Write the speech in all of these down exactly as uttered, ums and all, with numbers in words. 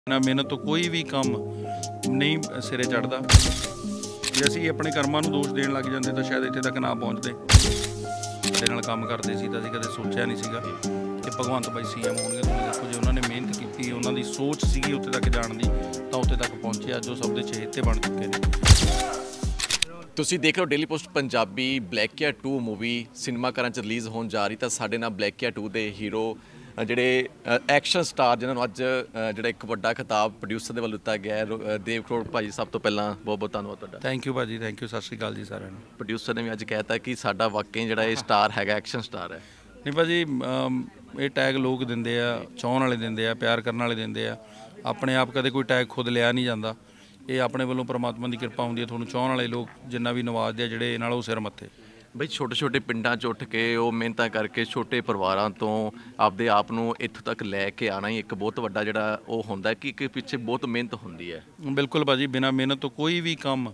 ना मेहनत तो कोई भी काम नहीं सिरे चढ़ता। जे ਅਸੀਂ ਆਪਣੇ ਕਰਮਾਂ ਨੂੰ ਦੋਸ਼ ਦੇਣ ਲੱਗ ਜਾਂਦੇ ਤਾਂ ਸ਼ਾਇਦ ਇੱਥੇ ਤੱਕ ਨਾ ਪਹੁੰਚਦੇ। ਸਾਡੇ ਨਾਲ ਕੰਮ ਕਰਦੇ ਸੀ ਤਾਂ ਅਸੀਂ ਕਦੇ ਸੋਚਿਆ ਨਹੀਂ ਸੀਗਾ ਕਿ ਭਗਵੰਤ ਬਾਈ ਸੀ ਐਮ ਹੋਣਗੇ। ਤੁਸੀਂ ਦੇਖੋ ਜੇ ਉਹਨਾਂ ਨੇ ਮਿਹਨਤ ਕੀਤੀ, ਉਹਨਾਂ ਦੀ ਸੋਚ ਸੀਗੀ ਉੱਥੇ ਤੱਕ ਜਾਣ ਦੀ, ਤਾਂ ਉੱਥੇ ਤੱਕ ਪਹੁੰਚੇ। ਅੱਜ ਉਹ ਸਭ ਦੇ ਚਹੇਤੇ ਬਣ ਚੁੱਕੇ ਨੇ। ਤੁਸੀਂ ਦੇਖ ਰਹੇ ਹੋ daily post Punjabi. Blackia two movie cinema ਘਰਾਂ 'ਚ ਰਿਲੀਜ਼ ਹੋਣ ਜਾ ਰਹੀ, ਤਾਂ ਸਾਡੇ ਨਾਲ ਬਲੈਕੀਆ ਟੂ ਦੇ ਹੀਰੋ ਜਿਹੜੇ ਐਕਸ਼ਨ ਸਟਾਰ ਜਿਨ੍ਹਾਂ ਨੂੰ ਅੱਜ ਜਿਹੜਾ ਇੱਕ ਵੱਡਾ ਖਿਤਾਬ ਪ੍ਰੋਡਿਊਸਰ ਦੇ ਵੱਲੋਂ ਦਿੱਤਾ ਗਿਆ ਹੈ, ਦੇਵ ਕਰੋੜ ਭਾਜੀ, ਸਭ ਤੋਂ ਪਹਿਲਾਂ ਬਹੁਤ ਬਹੁਤ ਧੰਨਵਾਦ ਤੁਹਾਡਾ। ਥੈਂਕ ਯੂ ਭਾਜੀ, ਥੈਂਕ ਯੂ, ਸਤਿ ਸ਼੍ਰੀ ਅਕਾਲ ਜੀ ਸਾਰਿਆਂ ਨੂੰ। ਪ੍ਰੋਡਿਊਸਰ ਨੇ ਵੀ ਅੱਜ ਕਹਿਤਾ ਕਿ ਸਾਡਾ ਵਾਕਈ ਜਿਹੜਾ ਇਹ ਸਟਾਰ ਹੈਗਾ, ਐਕਸ਼ਨ ਸਟਾਰ ਹੈ। ਨਹੀਂ ਭਾਜੀ, ਇਹ ਟੈਗ ਲੋਕ ਦਿੰਦੇ ਆ, ਚਾਹੁਣ ਵਾਲੇ ਦਿੰਦੇ ਆ, ਪਿਆਰ ਕਰਨ ਵਾਲੇ ਦਿੰਦੇ ਆ। ਆਪਣੇ ਆਪ ਕਦੇ ਕੋਈ ਟੈਗ ਖੁਦ ਲਿਆ ਨਹੀਂ ਜਾਂਦਾ। ਇਹ ਆਪਣੇ ਵੱਲੋਂ ਪਰਮਾਤਮਾ ਦੀ ਕਿਰਪਾ ਹੁੰਦੀ ਹੈ। ਤੁਹਾਨੂੰ ਚਾਹੁਣ ਵਾਲੇ ਲੋਕ ਜਿੰਨਾ ਵੀ ਨਵਾਜ਼ਦੇ ਆ, ਜਿਹੜੇ ਨਾਲ ਉਹ ਸਿਰ ਮੱਥੇ। ਬਈ ਛੋਟੇ ਛੋਟੇ ਪਿੰਡਾਂ 'ਚ ਉੱਠ ਕੇ ਉਹ ਮਿਹਨਤਾਂ ਕਰਕੇ ਛੋਟੇ ਪਰਿਵਾਰਾਂ ਤੋਂ ਆਪਦੇ ਆਪ ਨੂੰ ਇੱਥੋਂ ਤੱਕ ਲੈ ਕੇ ਆਉਣਾ ਹੀ ਇੱਕ ਬਹੁਤ ਵੱਡਾ ਜਿਹੜਾ ਉਹ ਹੁੰਦਾ ਕਿ ਕਿ ਪਿੱਛੇ ਬਹੁਤ ਮਿਹਨਤ ਹੁੰਦੀ ਹੈ। ਬਿਲਕੁਲ ਭਾਜੀ, ਬਿਨਾਂ ਮਿਹਨਤ ਤੋਂ ਕੋਈ ਵੀ ਕੰਮ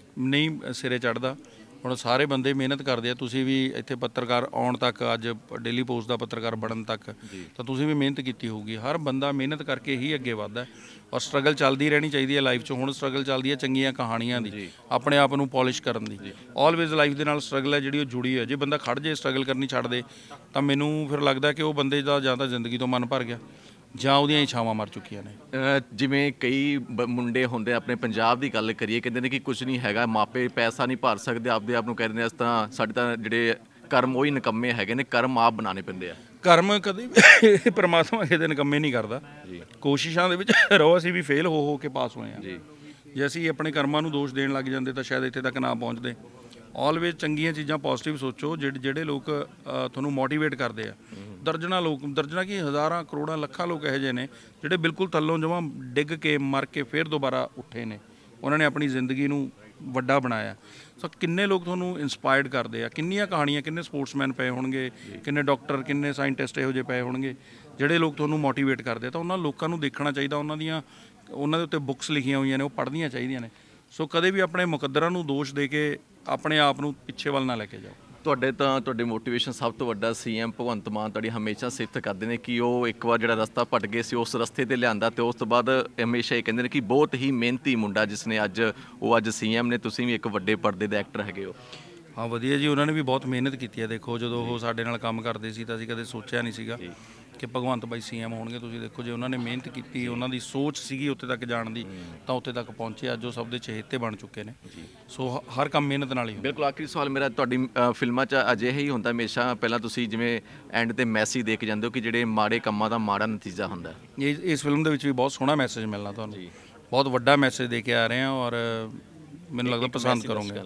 ਨਹੀਂ ਸਿਰੇ ਚੜ੍ਹਦਾ। ਹੁਣ ਸਾਰੇ ਬੰਦੇ ਮਿਹਨਤ ਕਰਦੇ ਆ। ਤੁਸੀਂ ਵੀ ਇੱਥੇ ਪੱਤਰਕਾਰ ਆਉਣ ਤੱਕ, ਅੱਜ ਡੇਲੀ ਪੋਸਟ ਦਾ ਪੱਤਰਕਾਰ ਬਣਨ ਤੱਕ, ਤਾਂ ਤੁਸੀਂ ਵੀ ਮਿਹਨਤ ਕੀਤੀ ਹੋਊਗੀ। ਹਰ ਬੰਦਾ ਮਿਹਨਤ ਕਰਕੇ ਹੀ ਅੱਗੇ ਵੱਧਦਾ ਔਰ ਸਟਰਗਲ ਚੱਲਦੀ ਰਹਿਣੀ ਚਾਹੀਦੀ ਹੈ ਲਾਈਫ 'ਚ। ਹੁਣ ਸਟਰਗਲ ਚੱਲਦੀ ਹੈ ਚੰਗੀਆਂ ਕਹਾਣੀਆਂ ਦੀ, ਆਪਣੇ ਆਪ ਨੂੰ ਪੋਲਿਸ਼ ਕਰਨ ਦੀ। ਆਲਵੇਜ਼ ਲਾਈਫ ਦੇ ਨਾਲ ਸਟਰਗਲ ਹੈ ਜਿਹੜੀ ਉਹ ਜੁੜੀ ਹੈ। ਜੇ ਬੰਦਾ ਖੜ੍ਹ ਜੇ, ਸਟਰਗਲ ਕਰਨੀ ਛੱਡ ਦੇ, ਤਾਂ ਮੈਨੂੰ ਫਿਰ ਲੱਗਦਾ ਕਿ ਉਹ ਬੰਦੇ ਦਾ ਜਾਂ ਤਾਂ ਜ਼ਿੰਦਗੀ ਤੋਂ ਮਨ ਭਰ ਗਿਆ ਜਾਂ ਉਹਦੀਆਂ ਇੱਛਾਵਾਂ ਮਰ ਚੁੱਕੀਆਂ ਨੇ। ਜਿਵੇਂ ਕਈ ਮੁੰਡੇ ਹੁੰਦੇ ਆਪਣੇ ਪੰਜਾਬ ਦੀ ਗੱਲ ਕਰੀਏ, ਕਹਿੰਦੇ ਨੇ ਕਿ ਕੁਝ ਨਹੀਂ ਹੈਗਾ, ਮਾਪੇ ਪੈਸਾ ਨਹੀਂ ਭਰ ਸਕਦੇ, ਆਪਦੇ ਆਪ ਨੂੰ ਕਹਿੰਦੇ ਨੇ ਇਸ ਤਰ੍ਹਾਂ ਸਾਡੇ ਤਾਂ ਜਿਹੜੇ ਕਰਮ ਉਹੀ ਨਿਕੰਮੇ ਹੈਗੇ ਨੇ, ਕਰਮ ਆਪ ਬਣਾਉਣੇ ਪੈਂਦੇ ਆ। ਕਰਮ ਕਦੇ ਵੀ ਪਰਮਾਤਮਾ ਕਿਸੇ ਦੇ ਨਿਕੰਮੇ ਨਹੀਂ ਕਰਦਾ। ਕੋਸ਼ਿਸ਼ਾਂ ਦੇ ਵਿੱਚ ਰਹੋ। ਅਸੀਂ ਵੀ ਫੇਲ ਹੋ ਹੋ ਕੇ ਪਾਸ ਹੋਏ ਹਾਂ। ਜੇ ਅਸੀਂ ਆਪਣੇ ਕਰਮਾਂ ਨੂੰ ਦੋਸ਼ ਦੇਣ ਲੱਗ ਜਾਂਦੇ ਤਾਂ ਸ਼ਾਇਦ ਇੱਥੇ ਤੱਕ ਨਾ ਪਹੁੰਚਦੇ। ਆਲਵੇਜ਼ ਚੰਗੀਆਂ ਚੀਜ਼ਾਂ ਪੋਜ਼ੀਟਿਵ ਸੋਚੋ। ਜਿਹੜੇ ਜਿਹੜੇ ਲੋਕ ਤੁਹਾਨੂੰ ਮੋਟੀਵੇਟ ਕਰਦੇ ਆ, ਦਰਜਨਾਂ ਲੋਕ, ਦਰਜਨਾਂ ਕੀ ਹਜ਼ਾਰਾਂ ਕਰੋੜਾਂ ਲੱਖਾਂ ਲੋਕ ਇਹੋ ਜਿਹੇ ਨੇ ਜਿਹੜੇ ਬਿਲਕੁਲ ਥੱਲੋਂ ਜਮਾਂ ਡਿੱਗ ਕੇ ਮਰ ਕੇ ਫਿਰ ਦੁਬਾਰਾ ਉੱਠੇ ਨੇ। ਉਹਨਾਂ ਨੇ ਆਪਣੀ ਜ਼ਿੰਦਗੀ ਨੂੰ ਵੱਡਾ ਬਣਾਇਆ। ਸੋ ਕਿੰਨੇ ਲੋਕ ਤੁਹਾਨੂੰ ਇੰਸਪਾਇਰਡ ਕਰਦੇ ਆ, ਕਿੰਨੀਆਂ ਕਹਾਣੀਆਂ, ਕਿੰਨੇ ਸਪੋਰਟਸਮੈਨ ਪਏ ਹੋਣਗੇ, ਕਿੰਨੇ ਡਾਕਟਰ, ਕਿੰਨੇ ਸਾਇੰਟਿਸਟ ਇਹੋ ਜਿਹੇ ਪਏ ਹੋਣਗੇ ਜਿਹੜੇ ਲੋਕ ਤੁਹਾਨੂੰ ਮੋਟੀਵੇਟ ਕਰਦੇ ਆ। ਤਾਂ ਉਹਨਾਂ ਲੋਕਾਂ ਨੂੰ ਦੇਖਣਾ ਚਾਹੀਦਾ, ਉਹਨਾਂ ਦੀਆਂ ਉਹਨਾਂ ਦੇ ਉੱਤੇ ਬੁੱਕਸ ਲਿਖੀਆਂ ਹੋਈਆਂ ਨੇ, ਉਹ ਪੜ੍ਹਨੀਆਂ ਚਾਹੀਦੀਆਂ ਨੇ। ਸੋ ਕਦੇ ਵੀ ਆਪਣੇ ਮੁਕੱਦਰਾਂ ਨੂੰ ਦੋਸ਼ ਦੇ ਕੇ ਆਪਣੇ ਆਪ ਨੂੰ ਪਿੱਛੇ ਵੱਲ ਨਾ ਲੈ ਕੇ ਜਾਓ। ਤੁਹਾਡੇ ਤਾਂ ਤੁਹਾਡੇ ਮੋਟੀਵੇਸ਼ਨ ਸਭ ਤੋਂ ਵੱਡਾ ਸੀ ਐਮ ਭਗਵੰਤ ਮਾਨ ਤੁਹਾਡੀ ਹਮੇਸ਼ਾ ਸਿਫਤ ਕਰਦੇ ਨੇ ਕਿ ਉਹ ਇੱਕ ਵਾਰ ਜਿਹੜਾ ਰਸਤਾ ਭਟ ਗਏ ਸੀ ਉਸ ਰਸਤੇ 'ਤੇ ਲਿਆਂਦਾ, ਅਤੇ ਉਸ ਤੋਂ ਬਾਅਦ ਹਮੇਸ਼ਾ ਇਹ ਕਹਿੰਦੇ ਨੇ ਕਿ ਬਹੁਤ ਹੀ ਮਿਹਨਤੀ ਮੁੰਡਾ ਜਿਸ ਨੇ ਅੱਜ ਉਹ ਅੱਜ ਸੀ ਐਮ ਨੇ। ਤੁਸੀਂ ਵੀ ਇੱਕ ਵੱਡੇ ਪਰਦੇ ਦੇ ਐਕਟਰ ਹੈਗੇ ਹੋ। ਹਾਂ ਵਧੀਆ ਜੀ, ਉਹਨਾਂ ਨੇ ਵੀ ਬਹੁਤ ਮਿਹਨਤ ਕੀਤੀ ਹੈ। ਦੇਖੋ ਜਦੋਂ ਉਹ ਸਾਡੇ ਨਾਲ ਕੰਮ ਕਰਦੇ ਸੀ ਤਾਂ ਅਸੀਂ ਕਦੇ ਸੋਚਿਆ ਨਹੀਂ ਸੀਗਾ ਕਿ ਭਗਵੰਤ ਬਾਈ ਸੀ ਐਮ ਹੋਣਗੇ। ਤੁਸੀਂ ਦੇਖੋ ਜੇ ਉਹਨਾਂ ਨੇ ਮਿਹਨਤ ਕੀਤੀ, ਉਹਨਾਂ ਦੀ ਸੋਚ ਸੀਗੀ ਉੱਥੇ ਤੱਕ ਜਾਣ ਦੀ, ਤਾਂ ਉੱਥੇ ਤੱਕ ਪਹੁੰਚੇ। ਅੱਜ ਉਹ ਸਭ ਦੇ ਚਹੇਤੇ ਬਣ ਚੁੱਕੇ ਨੇ। ਸੋ ਹਰ ਕੰਮ ਮਿਹਨਤ ਨਾਲ ਹੀ। ਬਿਲਕੁਲ। ਆਖਰੀ ਸਵਾਲ ਮੇਰਾ, ਤੁਹਾਡੀ ਫਿਲਮਾਂ 'ਚ ਅਜਿਹਾ ਹੀ ਹੁੰਦਾ ਹਮੇਸ਼ਾ, ਪਹਿਲਾਂ ਤੁਸੀਂ ਜਿਵੇਂ ਐਂਡ 'ਤੇ ਮੈਸੇਜ ਦੇ ਕੇ ਜਾਂਦੇ ਹੋ ਕਿ ਜਿਹੜੇ ਮਾੜੇ ਕੰਮਾਂ ਦਾ ਮਾੜਾ ਨਤੀਜਾ ਹੁੰਦਾ। ਇਹ ਇਸ ਫਿਲਮ ਦੇ ਵਿੱਚ ਵੀ ਬਹੁਤ ਸੋਹਣਾ ਮੈਸੇਜ ਮਿਲਣਾ ਤੁਹਾਨੂੰ। ਬਹੁਤ ਵੱਡਾ ਮੈਸੇਜ ਦੇ ਕੇ ਆ ਰਹੇ ਹਾਂ ਔਰ ਮੈਨੂੰ ਲੱਗਦਾ ਪਸੰਦ ਕਰੋਗੇ।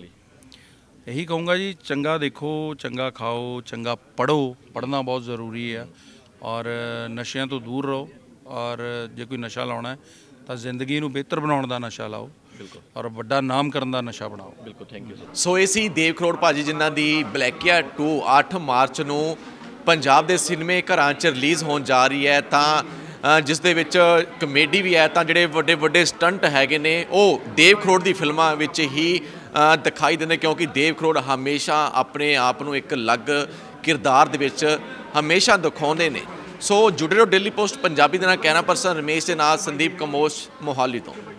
ਇਹੀ ਕਹੂੰਗਾ ਜੀ, ਚੰਗਾ ਦੇਖੋ, ਚੰਗਾ ਖਾਓ, ਚੰਗਾ ਪੜ੍ਹੋ। ਪੜ੍ਹਨਾ ਬਹੁਤ ਜ਼ਰੂਰੀ ਹੈ ਔਰ ਨਸ਼ਿਆਂ ਤੋਂ ਦੂਰ ਰਹੋ। ਔਰ ਜੇ ਕੋਈ ਨਸ਼ਾ ਲਾਉਣਾ ਹੈ ਤਾਂ ਜ਼ਿੰਦਗੀ ਨੂੰ ਬਿਹਤਰ ਬਣਾਉਣ ਦਾ ਨਸ਼ਾ ਲਾਓ ਔਰ ਵੱਡਾ ਨਾਮ ਕਰਨ ਦਾ ਨਸ਼ਾ ਬਣਾਓ। ਬਿਲਕੁਲ, ਥੈਂਕ ਯੂ ਸਰ। ਸੋ ਇਹ ਸੀ ਦੇਵ ਕਰੋੜ ਭਾਜੀ, ਜਿਨ੍ਹਾਂ ਦੀ ਬਲੈਕੀਆ ਟੂ ਅੱਠ ਮਾਰਚ ਨੂੰ ਪੰਜਾਬ ਦੇ ਸਿਨੇਮੇ ਘਰਾਂ 'ਚ ਰਿਲੀਜ਼ ਹੋਣ ਜਾ ਰਹੀ ਹੈ। ਤਾਂ ਜਿਸ ਦੇ ਵਿੱਚ ਕਮੇਡੀ ਵੀ ਹੈ, ਤਾਂ ਜਿਹੜੇ ਵੱਡੇ ਵੱਡੇ ਸਟੰਟ ਹੈਗੇ ਨੇ ਉਹ ਦੇਵ ਕਰੋੜ ਦੀ ਫਿਲਮਾਂ ਵਿੱਚ ਹੀ ਦਿਖਾਈ ਦਿੰਦੇ, ਕਿਉਂਕਿ ਦੇਵ ਕਰੋੜ ਹਮੇਸ਼ਾ ਆਪਣੇ ਆਪ ਨੂੰ ਇੱਕ ਅਲੱਗ ਕਿਰਦਾਰ ਦੇ ਵਿੱਚ ਹਮੇਸ਼ਾ ਦਿਖਾਉਂਦੇ ਨੇ। ਸੋ ਜੁੜੇ ਰਹੋ ਡੇਲੀ ਪੋਸਟ ਪੰਜਾਬੀ ਦੇ ਨਾਲ। ਕਹਿਣਾ ਪਰਸਨ ਰਮੇਸ਼ ਦੇ ਨਾਲ ਸੰਦੀਪ ਕੰਬੋਜ, ਮੋਹਾਲੀ ਤੋਂ।